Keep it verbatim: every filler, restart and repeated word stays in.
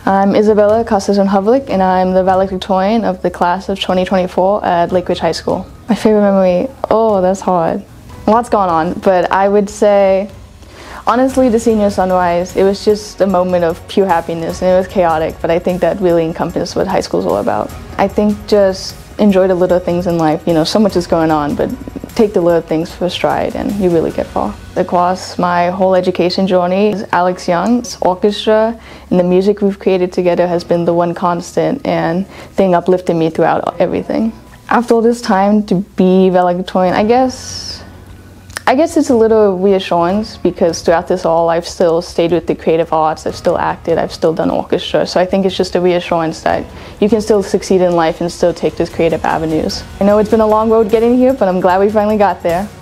I'm Isabella Costas-Havlik, and I'm the valedictorian of the class of twenty twenty-four at Lake Ridge High School. My favorite memory, oh, that's hard. Lots going on, but I would say, honestly, the senior sunrise, it was just a moment of pure happiness, and it was chaotic, but I think that really encompassed what high school is all about. I think just enjoy the little things in life. You know, so much is going on, but take the little things for stride and you really get far. Across my whole education journey, Alex Young's orchestra and the music we've created together has been the one constant and thing uplifting me throughout everything. After all this time to be valedictorian, I guess I guess it's a little reassurance because throughout this all I've still stayed with the creative arts, I've still acted, I've still done orchestra, so I think it's just a reassurance that you can still succeed in life and still take those creative avenues. I know it's been a long road getting here, but I'm glad we finally got there.